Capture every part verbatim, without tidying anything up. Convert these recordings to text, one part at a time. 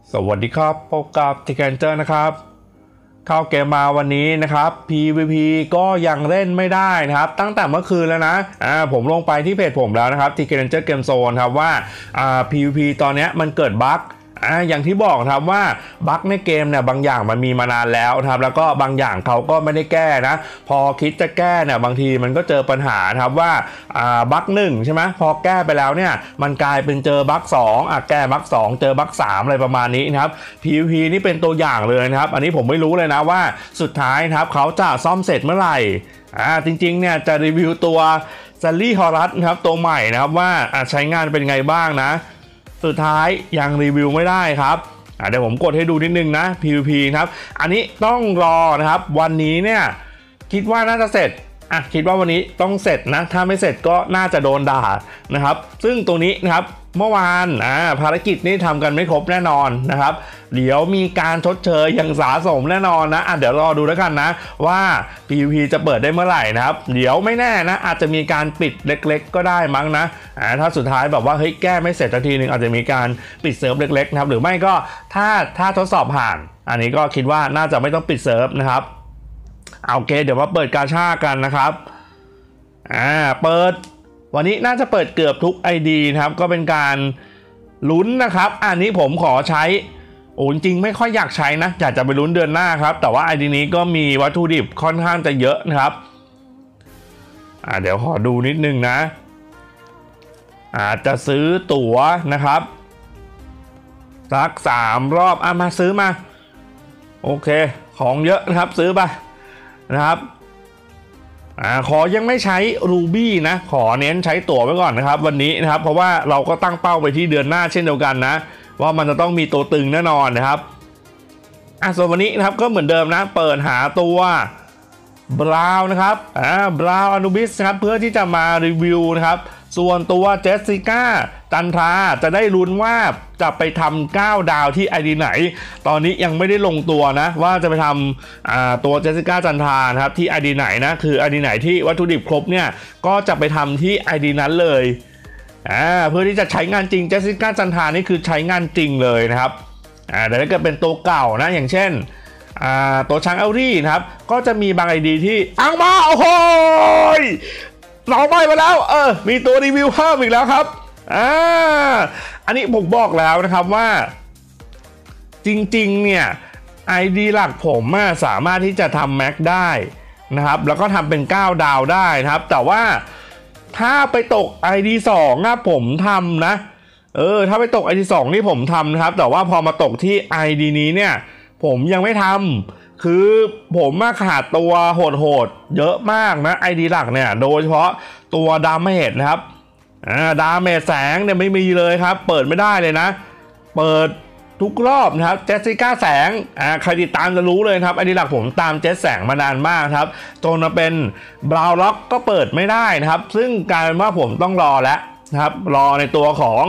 สวัสดีครับพบกับทีแคนเจอร์นะครับเข้าเกมมาวันนี้นะครับ พี วี พี ก็ยังเล่นไม่ได้นะครับตั้งแต่เมื่อคืนแล้วนะอ่าผมลงไปที่เพจผมแล้วนะครับทีแคนเจอร์เกมโซนครับว่าอ่า พี วี พี ตอนนี้มันเกิดบั๊กอ่าอย่างที่บอกครับว่าบั๊กในเกมเนี่ยบางอย่างมันมีมานานแล้วครับแล้วก็บางอย่างเขาก็ไม่ได้แก้นะพอคิดจะแก้เนี่ยบางทีมันก็เจอปัญหาครับว่าอ่าบั๊กหนึ่งใช่ไหมพอแก้ไปแล้วเนี่ยมันกลายเป็นเจอบั๊กสองอ่ะแก้บั๊กสองเจอบั๊กสามอะไรประมาณนี้นะครับ พี วี พี นี่เป็นตัวอย่างเลยนะครับอันนี้ผมไม่รู้เลยนะว่าสุดท้ายครับเขาจะซ่อมเสร็จเมื่อไหร่อ่าจริงๆเนี่ยจะรีวิวตัวซัลลี่ฮอรัสนะครับตัวใหม่นะครับว่าใช้งานเป็นไงบ้างนะสุดท้ายยังรีวิวไม่ได้ครับเดี๋ยวผมกดให้ดูนิดนึงนะ พี วี พี ครับอันนี้ต้องรอนะครับวันนี้เนี่ยคิดว่าน่าจะเสร็จอ่ะคิดว่าวันนี้ต้องเสร็จนะถ้าไม่เสร็จก็น่าจะโดนด่านะครับซึ่งตรงนี้นะครับเมื่อวานอ่าภารกิจนี้ทำกันไม่ครบแน่นอนนะครับเดี๋ยวมีการชดเชยอย่างสาสมแน่นอนนะอ่ะเดี๋ยวรอดูแล้วกันนะว่า พี วี พี จะเปิดได้เมื่อไหร่นะครับเดี๋ยวไม่แน่นะอาจจะมีการปิดเล็กๆก็ได้มั้งนะอ่าถ้าสุดท้ายแบบว่าเฮ้ยแก้ไม่เสร็จสักทีนึงอาจจะมีการปิดเซิร์ฟเล็กๆนะครับหรือไม่ก็ถ้าถ้าทดสอบผ่านอันนี้ก็คิดว่าน่าจะไม่ต้องปิดเซิร์ฟนะครับโอเคเดี๋ยวมาเปิดกาชากันนะครับอ่าเปิดวันนี้น่าจะเปิดเกือบทุก ไอ ดี นะครับก็เป็นการลุ้นนะครับอันนี้ผมขอใช้โอ้จริงไม่ค่อยอยากใช้นะอยากจะไปลุ้นเดือนหน้าครับแต่ว่า ไอ ดี นี้ก็มีวัตถุดิบค่อนข้างจะเยอะนะครับอ่าเดี๋ยวขอดูนิดนึงนะอาจจะซื้อตั๋วนะครับสักสามรอบอ่ะมาซื้อมาโอเคของเยอะนะครับซื้อไปนะครับอ่าขอยังไม่ใช้รูบี้นะขอเน้นใช้ตั๋วไว้ก่อนนะครับวันนี้นะครับเพราะว่าเราก็ตั้งเป้าไปที่เดือนหน้าเช่นเดียวกันนะว่ามันจะต้องมีตัวตึงแน่นอนนะครับอ่ะส่วนวันนี้นะครับก็เหมือนเดิมนะเปิดหาตัวบราวน์นะครับอ่าบราวน์อนูบิสครับเพื่อที่จะมารีวิวนะครับส่วนตัวเจสสิก้าจันทราจะได้ลุ้นว่าจะไปทำเก้าดาวที่ ไอ ดี ไหนตอนนี้ยังไม่ได้ลงตัวนะว่าจะไปทำตัวเจสสิก้าจันทรานะครับที่ ไอ ดี ไหนนะคือ ไอ ดี ไหนที่วัตถุดิบครบเนี่ยก็จะไปทำที่ ไอ ดี นั้นเลยอ่าเพื่อที่จะใช้งานจริงเจสสิก้าจันทรานี่คือใช้งานจริงเลยนะครับอ่าแต่ถ้าเกิดเป็นตัวเก่านะอย่างเช่นอ่าตัวช้างเอลรี่นะครับก็จะมีบาง ไอ ดี ที่อังมาโอ้โหสองใบมาแล้วเออมีตัวรีวิวเพิ่มอีกแล้วครับอ่าอันนี้ผมบอกแล้วนะครับว่าจริงๆเนี่ย ไอ ดี หลักผมสามารถที่จะทำแม็กได้นะครับแล้วก็ทำเป็นเก้าดาวได้นะครับแต่ว่าถ้าไปตก ไอ ดี สองนะผมทำนะเออถ้าไปตก ไอ ดี สองนี่ผมทำนะครับแต่ว่าพอมาตกที่ ไอ ดี นี้เนี่ยผมยังไม่ทำคือผมมาขาดตัวโหดๆเยอะมากนะ ไอ ดี หลักเนี่ยโดยเฉพาะตัวดาเมจนะครับอ่าดาเมจแสงเนี่ยไม่มีเลยครับเปิดไม่ได้เลยนะเปิดทุกรอบนะครับเจสสิก้าแสงอ่าใครติดตามจะรู้เลยครับ ไอ ดี หลักผมตามเจสแสงมานานมากครับจนมาเป็นบราวล็อกก็เปิดไม่ได้นะครับซึ่งกลายเป็นว่าผมต้องรอแล้วนะครับรอในตัวของ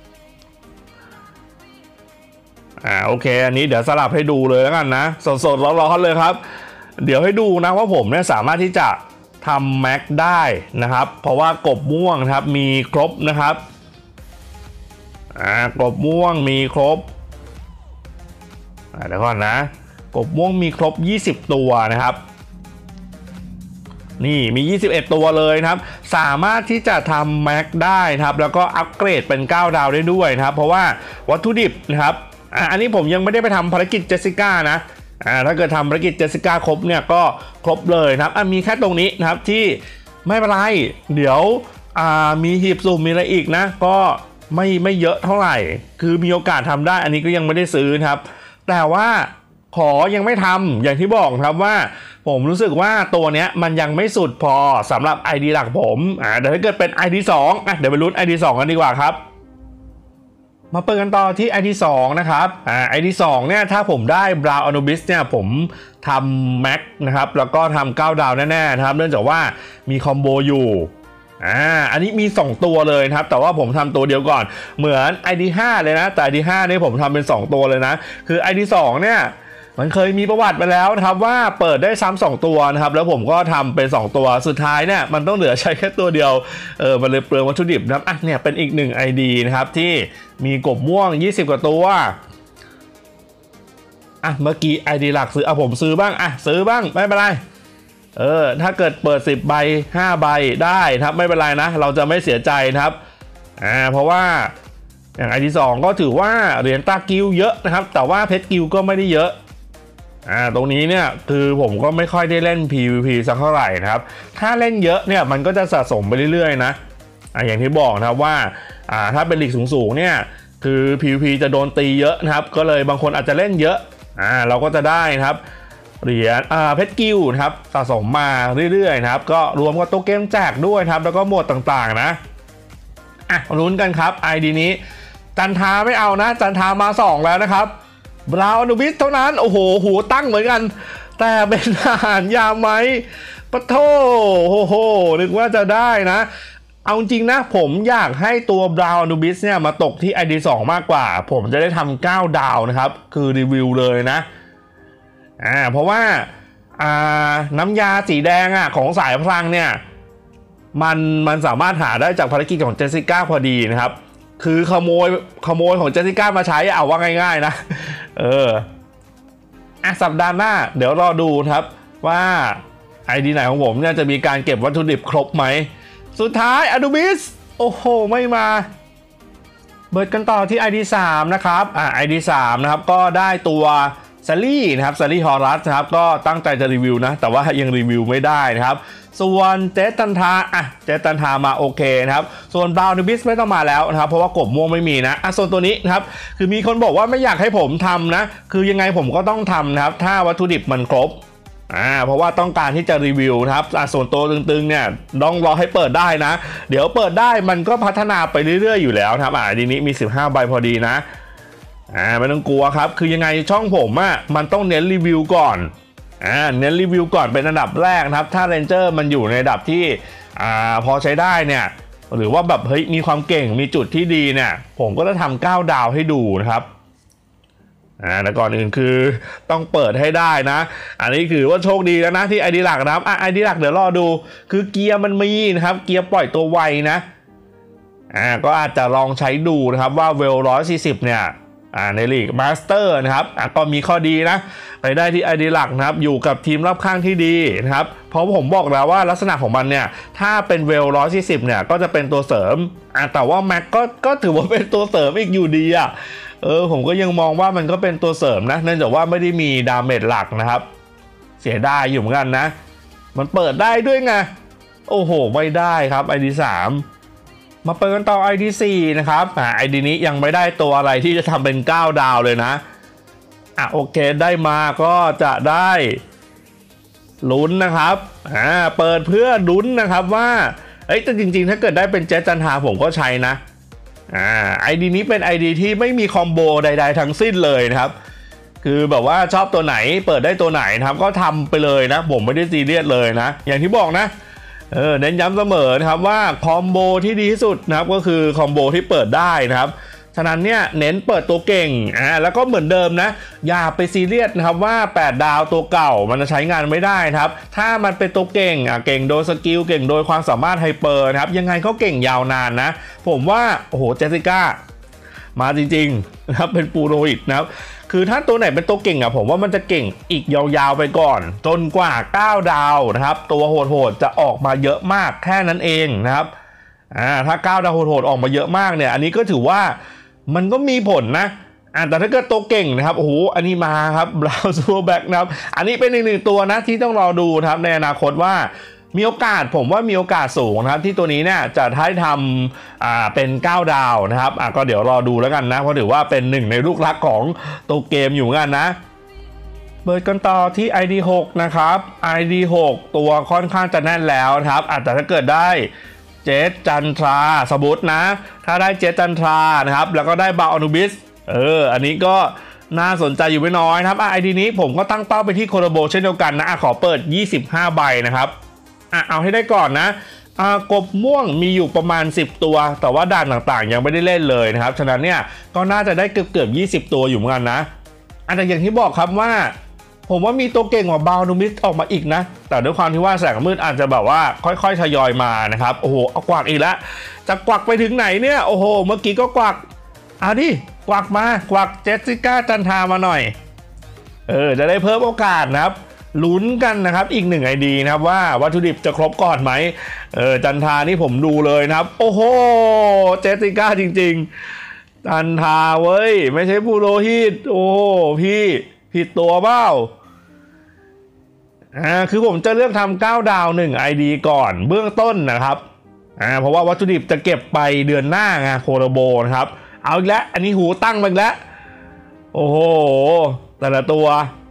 อ่าโอเคอันนี้เดี๋ยวสลับให้ดูเลยแล้วกันนะสดๆร้อนๆเลยครับเดี๋ยวให้ดูนะว่าผมเนี่ยสามารถที่จะทำแม็กได้นะครับเพราะว่ากบม่วงนะครับมีครบนะครับอ่ากบม่วงมีครบอ่าเดี๋ยวก่อนนะกบม่วงมีครบยี่สิบตัวนะครับนี่มียี่สิบเอ็ดตัวเลยนะครับสามารถที่จะทำแม็กได้ครับแล้วก็อัปเกรดเป็นเก้าดาวได้ด้วยนะครับเพราะว่าวัตถุดิบนะครับอันนี้ผมยังไม่ได้ไปทำภารกิจเจสสิก้านะอ่าถ้าเกิดทำภารกิจเจสสิก้าครบเนี่ยก็ครบเลยนะครับมีแค่ตรงนี้นะครับที่ไม่เป็นไรเดี๋ยวอ่ามีหีบสุ่มมีอะไรอีกนะก็ไม่ไม่เยอะเท่าไหร่คือมีโอกาสทำได้อันนี้ก็ยังไม่ได้ซื้อนะครับแต่ว่าขอยังไม่ทำอย่างที่บอกครับว่าผมรู้สึกว่าตัวเนี้ยมันยังไม่สุดพอสำหรับ ไอ ดี หลักผมอ่าเดี๋ยวถ้าเกิดเป็น ไอ ดี สองอ่ะเดี๋ยวไปลุ้น ไอ ดี สองกันดีกว่าครับมาเปิดกันต่อที่ ไอ ดี สองนะครับอ่า ไอ ดี สองเนี่ยถ้าผมได้บราวน์อนูบิสเนี่ยผมทำแม็กนะครับแล้วก็ทำเก้าดาวแน่ๆนะครับเนื่องจากว่ามีคอมโบอยู่อ่าอันนี้มีสองตัวเลยนะครับแต่ว่าผมทำตัวเดียวก่อนเหมือน ไอ ดี ห้าเลยนะแต่ ไอ ดี ห้านี่ผมทำเป็นสองตัวเลยนะคือ ไอ ดี สองเนี่ยมันเคยมีประวัติไปแล้วนะครับว่าเปิดได้ซ้ำสองตัวนะครับแล้วผมก็ทำเป็นสองตัวสุดท้ายเนี่ยมันต้องเหลือใช้แค่ตัวเดียวเออมันเลยเปลืองวัตถุดิบนะครับอ่ะเนี่ยเป็นอีกหนึ่ง ไอ ดี นะครับที่มีกบม่วงยี่สิบกว่าตัวอ่ะเมื่อกี้ไอดีหลักซื้ออ่ะผมซื้อบ้างอ่ะซื้อบ้างไม่เป็นไรเออถ้าเกิดเปิดสิบใบห้าใบได้ครับไม่เป็นไรนะเราจะไม่เสียใจนะครับอ่าเพราะว่าอย่างไอดีสองก็ถือว่าเหรียญตากิลเยอะนะครับแต่ว่าเพชรกิลก็ไม่ได้เยอะอ่าตรงนี้เนี่ยคือผมก็ไม่ค่อยได้เล่น พี วี พี สักเท่าไหร่นะครับถ้าเล่นเยอะเนี่ยมันก็จะสะสมไปเรื่อยๆนะอ่าอย่างที่บอกนะครับว่าอ่าถ้าเป็นลีกสูงๆเนี่ยคือ พี วี พี จะโดนตีเยอะนะครับก็เลยบางคนอาจจะเล่นเยอะอ่าเราก็จะได้นะครับเหรียญอ่าเพชรกิลนะครับสะสมมาเรื่อยๆนะครับก็รวมกับตัวเกมแจกด้วยครับแล้วก็โหมดต่างๆนะอ่ะลุ้นกันครับ ไอ ดี นี้จันทาไม่เอานะจันทามาสองแล้วนะครับบราวน์วิสเท่านั้นโอ้โหหูตั้งเหมือนกันแต่เป็นทหารยามไหมปะโถโอ้โหนึกว่าจะได้นะเอาจริงนะผมอยากให้ตัวบราวน์วิสเนี่ยมาตกที่ ไอ ดี สองมากกว่าผมจะได้ทำเก้าดาวนะครับคือรีวิวเลยนะอ่าเพราะว่าอ่าน้ำยาสีแดงอ่ะของสายพลังเนี่ยมันมันสามารถหาได้จากภารกิจของเจสสิก้าพอดีนะครับคือขโมยขโมยของเจสสิก้ามาใช้เอาว่าง่ายๆนะเอออ่ะสัปดาห์หน้าเดี๋ยวรอดูครับว่าไอดีไหนของผมเนี่ยจะมีการเก็บวัตถุดิบครบไหมสุดท้ายอนูบิสโอ้โหไม่มาเบิดกันต่อที่ ไอ ดี สามนะครับอ่ะ ไอ ดี สามนะครับก็ได้ตัวซารี่นะครับซารี่ฮอรัสนะครับก็ตั้งใจจะรีวิวนะแต่ว่ายังรีวิวไม่ได้นะครับส่วนเจตันทาอ่ะเจตันทามาโอเคนะครับส่วนบราวน์บิสไม่ต้องมาแล้วนะครับเพราะว่ากบม่วงไม่มีนะอ่ะส่วนตัวนี้นะครับคือมีคนบอกว่าไม่อยากให้ผมทำนะคือยังไงผมก็ต้องทำนะครับถ้าวัตถุดิบมันครบอ่าเพราะว่าต้องการที่จะรีวิวนะครับอ่ะส่วนตัวตึงๆเนี่ยต้องรอให้เปิดได้นะเดี๋ยวเปิดได้มันก็พัฒนาไปเรื่อยๆอยู่แล้วครับอ่ะดีนี้มีสิบห้าใบพอดีนะอ่าไม่ต้องกลัวครับคือยังไงช่องผมอ่ะมันต้องเน้นรีวิวก่อนอ่าเน้นรีวิวก่อนเป็นอันดับแรกนะครับถ้าเรนเจอร์มันอยู่ในระดับที่อ่าพอใช้ได้เนี่ยหรือว่าแบบเฮ้ยมีความเก่งมีจุดที่ดีเนี่ยผมก็จะทำเก้าดาวให้ดูนะครับอ่าแต่ก่อนอื่นคือต้องเปิดให้ได้นะอันนี้คือว่าโชคดีแล้วนะที่ไอดีหลักนะครับอ่ะไอดีหลักเดี๋ยวรอดูคือเกียร์มันมีนะครับเกียร์ปล่อยตัวไวนะอ่าก็อาจจะลองใช้ดูนะครับว่าเวลร้อยสี่สิบเนี่ยอ่าในลีกมาสเตอร์นะครับอ่ะก็มีข้อดีนะไปได้ที่ ไอ ดี หลักนะครับอยู่กับทีมรอบข้างที่ดีนะครับเพราะผมบอกแล้วว่าลักษณะของมันเนี่ยถ้าเป็นเวลร้อยสี่สิบเนี่ยก็จะเป็นตัวเสริมอ่ะแต่ว่าแม็กก็ก็ถือว่าเป็นตัวเสริมอีกอยู่ดีอ่ะเออผมก็ยังมองว่ามันก็เป็นตัวเสริมนะเนื่องจากว่าไม่ได้มีดาเมจหลักนะครับเสียดายอยู่เหมือนกันนะมันเปิดได้ด้วยไงโอ้โหไม่ได้ครับ ไอ ดี สามมาเปิดกันต่อ ไอ ดี สี่นะครับอ่า ไอ ดี นี้ยังไม่ได้ตัวอะไรที่จะทำเป็นเก้าดาวเลยนะอ่ะโอเคได้มาก็จะได้ลุ้นนะครับอ่าเปิดเพื่อลุ้นนะครับว่าเอ้ยแต่จริงๆถ้าเกิดได้เป็นเจจันทาผมก็ใช้นะอ่า ไอ ดี นี้เป็น ไอ ดี ที่ไม่มีคอมโบใดๆทั้งสิ้นเลยนะครับคือแบบว่าชอบตัวไหนเปิดได้ตัวไหนนะครับก็ทำไปเลยนะผมไม่ได้ซีเรียสเลยนะอย่างที่บอกนะเออเน้นย้ำเสมอนะครับว่าคอมโบที่ดีที่สุดนะครับก็คือคอมโบที่เปิดได้นะครับฉะนั้นเนี่ยเน้นเปิดตัวเก่งอ่าแล้วก็เหมือนเดิมนะอย่าไปซีเรียสนะครับว่าแปดดาวตัวเก่ามันจะใช้งานไม่ได้นะครับถ้ามันเป็นตัวเก่งอ่ะเก่งโดยสกิลเก่งโดยความสามารถไฮเปอร์นะครับยังไงเขาเก่งยาวนานนะผมว่าโอ้โหเจสสิก้ามาจริงๆนะครับเป็นปูโรอิดนะครับคือถ้าตัวไหนเป็นตัวเก่งอ่ะผมว่ามันจะเก่งอีกยาวๆไปก่อนจนกว่าเก้าดาวนะครับตัวโหดๆจะออกมาเยอะมากแค่นั้นเองนะครับอ่าถ้าเก้าดาวโหดๆออกมาเยอะมากเนี่ยอันนี้ก็ถือว่ามันก็มีผลนะอ่าแต่ถ้าเกิดตัวเก่งนะครับโอ้โหอันนี้มาครับบราวน์ซูแบ็กนะครับอันนี้เป็นอีกหนึ่งตัวนะที่ต้องรอดูครับในอนาคตว่ามีโอกาสผมว่ามีโอกาสสูงนะครับที่ตัวนี้เนี่ยจะให้ทำอ่าเป็นเก้าดาวนะครับอ่ะก็เดี๋ยวรอดูแล้วกันนะเพราะถือว่าเป็นหนึ่งในลูกรักของตัวเกมอยู่เหมือนกันนะเปิดกันต่อที่ ไอ ดี หกนะครับ ไอ ดี หกตัวค่อนข้างจะแน่นแล้วนะครับอาจจะถ้าเกิดได้เจสจันทราสมุทรนะถ้าได้เจสจันทรานะครับแล้วก็ได้บราวน์บิสเอออันนี้ก็น่าสนใจอยู่ไม่น้อยนะครับ ไอ ดี นี้ผมก็ตั้งเป้าไปที่โคโรโบเช่นเดียวกันนะขอเปิดยี่สิบห้าใบนะครับอ่ะเอาให้ได้ก่อนนะอ่ากบม่วงมีอยู่ประมาณสิบตัวแต่ว่าด่านต่างๆยังไม่ได้เล่นเลยนะครับฉะนั้นเนี่ยก็น่าจะได้เกือบเกือบยี่สิบตัวอยู่เหมือนกันนะอันแต่อย่างที่บอกครับว่าผมว่ามีตัวเก่งกว่าบราวน์บิสออกมาอีกนะแต่ด้วยความที่ว่าแสงมืดอาจจะแบบว่าค่อยๆทยอยมานะครับโอ้โหเอากวักอีกแล้วจะกวักไปถึงไหนเนี่ยโอ้โหเมื่อกี้ก็กวักเอาดิกวักมากวักเจสสิก้าจันทามาหน่อยเออจะได้เพิ่มโอกาสนะครับลุ้นกันนะครับอีกหนึ่ง ไอ ดี นะครับว่าวัตถุดิบจะครบก่อนไหมเออจันทานี่ผมดูเลยนะครับโอ้โหเจสสิก้าจริงๆจันทาเว้ยไม่ใช่ผู้โรหิตโอ้พี่ผิดตัวเปล่าอ่าคือผมจะเลือกทำเก้าดาวหนึ่ง ไอ ดี ก่อนเบื้องต้นนะครับอ่าเพราะว่าวัตถุดิบจะเก็บไปเดือนหน้าไงโคโรโบนะครับเอาอีกแล้วอันนี้หูตั้งมาอีกแล้วโอ้โหแต่ละตัว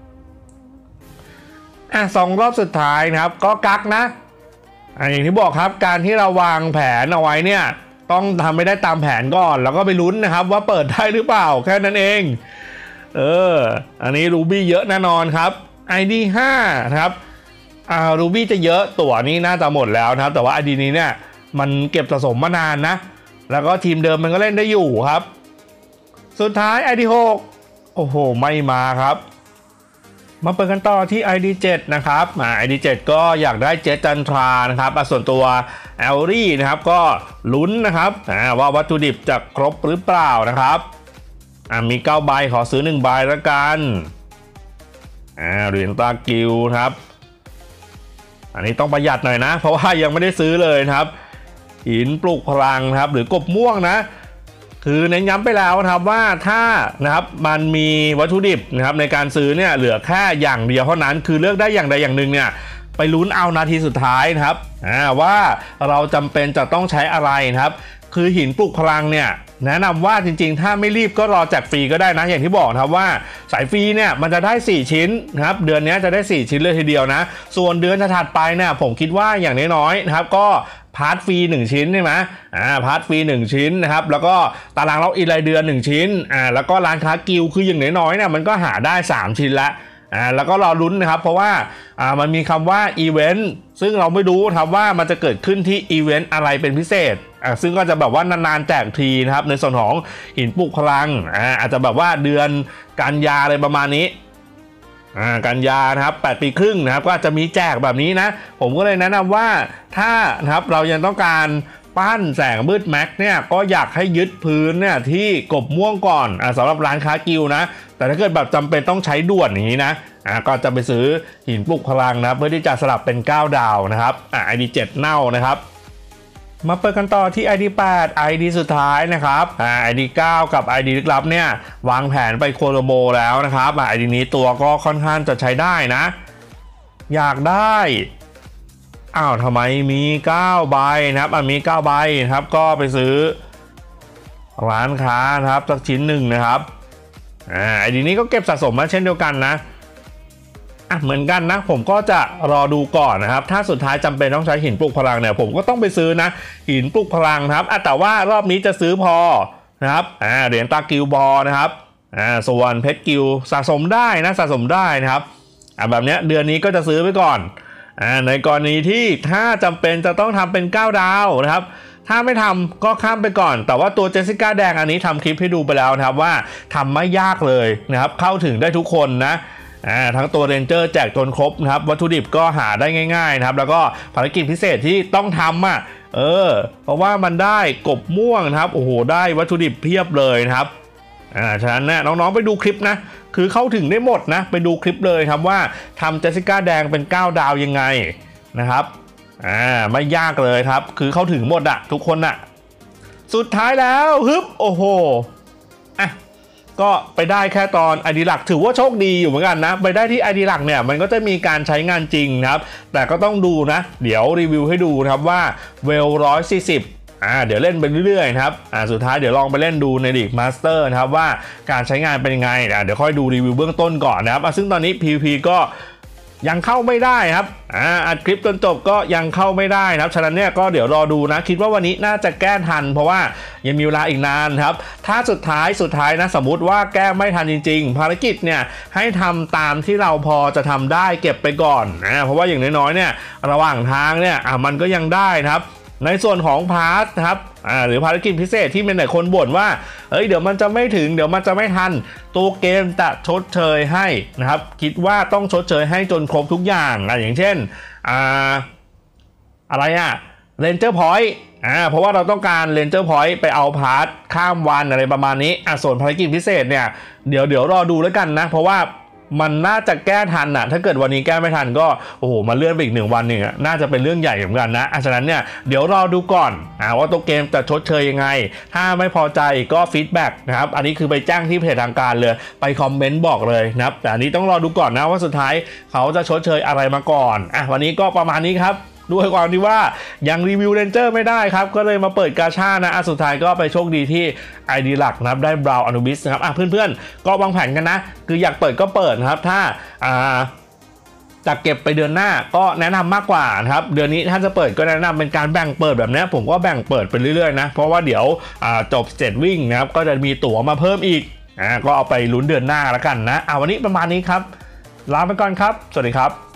อ่ะสองรอบสุดท้ายนะครับก็กักนะอ่ะอย่างที่บอกครับการที่เราวางแผนเอาไว้เนี่ยต้องทำไม่ได้ตามแผนก่อนแล้วก็ไปลุ้นนะครับว่าเปิดได้หรือเปล่าแค่นั้นเองเอออันนี้รูบี้เยอะแน่นอนครับ ไอ ดี ห้านะครับอ่ารูบี้จะเยอะตั๋วนี้น่าจะหมดแล้วนะครับแต่ว่า ไอ ดี นี้เนี่ยมันเก็บสะสมมานานนะแล้วก็ทีมเดิมมันก็เล่นได้อยู่ครับสุดท้าย ไอ ดี หกโอ้โหไม่มาครับมาเปิดกันต่อที่ ไอ ดี เจ็ดนะครับอ่า ไอ ดี เจ็ดก็อยากได้เจสจันทรานะครับส่วนตัวแอลลี่นะครับก็ลุ้นนะครับอ่าว่าวัตถุดิบจะครบหรือเปล่านะครับอ่ามีเก้าใบขอซื้อหนึ่งใบแล้วกันอ่าเหรียญตากิลครับอันนี้ต้องประหยัดหน่อยนะเพราะว่ายังไม่ได้ซื้อเลยนะครับหินปลุกพลังครับหรือกบม่วงนะคือเน้นย้ำไปแล้วนะครับว่าถ้านะครับมันมีวัตถุดิบนะครับในการซื้อเนี่ยเหลือแค่อย่างเดียวเท่านั้นคือเลือกได้อย่างใดอย่างหนึ่งเนี่ยไปลุ้นเอานาทีสุดท้ายนะครับอ่าว่าเราจำเป็นจะต้องใช้อะไรนะครับคือหินปลุกพลังเนี่ยแนะนำว่าจริงๆถ้าไม่รีบก็รอแจกฟรีก็ได้นะอย่างที่บอกนะครับว่าสายฟรีเนี่ยมันจะได้สี่ชิ้นนะครับเดือนนี้จะได้สี่ชิ้นเลยทีเดียวนะส่วนเดือนถัดไปเนี่ยผมคิดว่าอย่างน้อยๆนะครับก็พาร์ทฟรีหนึ่งชิ้นใช่ไหมอ่าพาร์ทฟรีหนึ่งชิ้นนะครับแล้วก็ตารางล็อกอินรายเดือนหนึ่งชิ้นอ่าแล้วก็ร้านค้ากิลคืออย่างน้อยๆเนี่ยมันก็หาได้สามชิ้นละอ่าแล้วก็รอลุ้นนะครับเพราะว่าอ่ามันมีคำว่าอีเวนต์ซึ่งเราไม่รู้ครับว่ามันจะเกิดขึ้นที่อีเวนต์อะไรเป็นพิเศษอ่าซึ่งก็จะแบบว่านานๆแจกทีนะครับในส่วนของหินปลุกพลังอ่าอาจจะแบบว่าเดือนกันยาอะไรประมาณนี้อ่ากันยานะครับแปดปีครึ่งนะครับก็จะมีแจกแบบนี้นะผมก็เลยแนะนำว่าถ้านะครับเรายังต้องการปั้นแสงมืดแม็กเนี่ยก็อยากให้ยึดพื้นเนี่ยที่กบม่วงก่อนอ่าสำหรับร้านค้ากิลนะแต่ถ้าเกิดแบบจำเป็นต้องใช้ด่วนอย่างนี้นะอ่าก็จะไปซื้อหินปลุกพลังนะเพื่อที่จะสลับเป็นเก้าดาวนะครับอ่า ไอ ดี เจ็ดเน่านะครับมาเปิดกันต่อที่ ไอ ดี แปด ไอ ดี สุดท้ายนะครับอ่า ไอ ดี เก้า กับ ไอ ดี ลึกลับเนี่ยวางแผนไปโคโลโบแล้วนะครับอ่า ไอ ดี นี้ตัวก็ค่อนข้างจะใช้ได้นะอยากได้อ้าวทำไมมีเก้าใบนะครับอ่ะมีเก้าใบนะครับก็ไปซื้อร้านค้านะครับสักชิ้นหนึ่งนะครับอ่า ไอ ดี นี้ก็เก็บสะสมมาเช่นเดียวกันนะอ่ะเหมือนกันนะผมก็จะรอดูก่อนนะครับถ้าสุดท้ายจำเป็นต้องใช้หินปลุกพลังเนี่ยผมก็ต้องไปซื้อนะหินปลุกพลังนะครับอ่ะแต่ว่ารอบนี้จะซื้อพอนะครับอ่าเหรียญตากิลบอลนะครับอ่าส่วนเพชรกิลสะสมได้นะสะสมได้นะครับอ่ะแบบเนี้ยเดือนนี้ก็จะซื้อไว้ก่อนอ่าในกรณีที่ถ้าจำเป็นจะต้องทำเป็นเก้าดาวนะครับถ้าไม่ทำก็ข้ามไปก่อนแต่ว่าตัวเจสสิก้าแดงอันนี้ทำคลิปให้ดูไปแล้วนะครับว่าทำไม่ยากเลยนะครับเข้าถึงได้ทุกคนนะอ่าทั้งตัวเรนเจอร์แจกจนครบนะครับวัตถุดิบก็หาได้ง่ายๆนะครับแล้วก็ภารกิจพิเศษที่ต้องทำอ่ะเออเพราะว่ามันได้กบม่วงนะครับโอ้โหได้วัตถุดิบเพียบเลยนะครับอ่าฉะนั้นนะน้องๆไปดูคลิปนะคือเข้าถึงได้หมดนะไปดูคลิปเลยครับว่าทำเจสสิก้าแดงเป็นเก้าดาวยังไงนะครับอ่าไม่ยากเลยครับคือเข้าถึงหมดอะทุกคนอะสุดท้ายแล้วฮึบโอ้โหอ่ะก็ไปได้แค่ตอน ไอ ดี หลักถือว่าโชคดีอยู่เหมือนกันนะไปได้ที่ ไอ ดี หลักเนี่ยมันก็จะมีการใช้งานจริงนะครับแต่ก็ต้องดูนะเดี๋ยวรีวิวให้ดูนะครับว่าเวลหนึ่งร้อยสี่สิบอ่าเดี๋ยวเล่นไปเรื่อยๆนะครับอ่าสุดท้ายเดี๋ยวลองไปเล่นดูในลีกมาสเตอร์นะครับว่าการใช้งานเป็นยังไงอ่าเดี๋ยวค่อยดูรีวิวเบื้องต้นก่อนนะครับอ่าซึ่งตอนนี้ พี วี พี ก็ยังเข้าไม่ได้ครับอ่าอัดคลิปจนจบก็ยังเข้าไม่ได้นะครับฉะนั้นเนี่ยก็เดี๋ยวรอดูนะคิดว่าวันนี้น่าจะแก้ทันเพราะว่ายังมีเวลาอีกนานครับถ้าสุดท้ายสุดท้ายนะสมมุติว่าแก้ไม่ทันจริงๆภารกิจเนี่ยให้ทำตามที่เราพอจะทำได้เก็บไปก่อนนะเพราะว่าอย่างน้อยๆเนี่ยระหว่างทางเนี่ยอ่ามันก็ยังได้นะครับในส่วนของพาร์ทนะครับอ่าหรือภารกิจพิเศษที่เป็นหลายคนบ่นว่าเอ้ยเดี๋ยวมันจะไม่ถึงเดี๋ยวมันจะไม่ทันตัวเกมจะชดเชยให้นะครับคิดว่าต้องชดเชยให้จนครบทุกอย่างอ่ะอย่างเช่นอ่าอะไรอ่ะเรนเจอร์พอยต์อ่าเพราะว่าเราต้องการเรนเจอร์พอยต์ไปเอาพาร์ทข้ามวันอะไรประมาณนี้อ่ะส่วนภารกิจพิเศษเนี่ยเดี๋ยวเดี๋ยวรอดูแล้วกันนะเพราะว่ามันน่าจะแก้ทันนะถ้าเกิดวันนี้แก้ไม่ทันก็โอ้โหมาเลื่อนไปอีกหนึ่งวันหนึ่งอ่ะน่าจะเป็นเรื่องใหญ่เหมือนกันนะฉะนั้นเนี่ยเดี๋ยวรอดูก่อนอ่าว่าตัวเกมจะชดเชยยังไงถ้าไม่พอใจก็ฟีดแบ็กนะครับอันนี้คือไปแจ้งที่เพจทางการเลยไปคอมเมนต์บอกเลยนะครับแต่อันนี้ต้องรอดูก่อนนะว่าสุดท้ายเขาจะชดเชยอะไรมาก่อนอ่ะวันนี้ก็ประมาณนี้ครับด้วยความที่ว่ายังรีวิวเรนเจอร์ไม่ได้ครับก็เลยมาเปิดกาชานะอ่ะสุดท้ายก็ไปโชคดีที่ ไอ ดี หลักนะครับได้บราวน์อนูบิสนะครับอ่ะเพื่อนๆก็วางแผนกันนะคืออยากเปิดก็เปิดนะครับถ้าอ่าจะเก็บไปเดือนหน้าก็แนะนำมากกว่านะครับเดือนนี้ถ้าจะเปิดก็แนะนำเป็นการแบ่งเปิดแบบนี้ผมก็แบ่งเปิดไปเรื่อยๆนะเพราะว่าเดี๋ยวจบเสร็จวิ่งนะครับก็จะมีตั๋วมาเพิ่มอีกอ่าก็เอาไปลุ้นเดือนหน้าแล้วกันนะอ่าวันนี้ประมาณนี้ครับลาไปก่อนครับสวัสดีครับ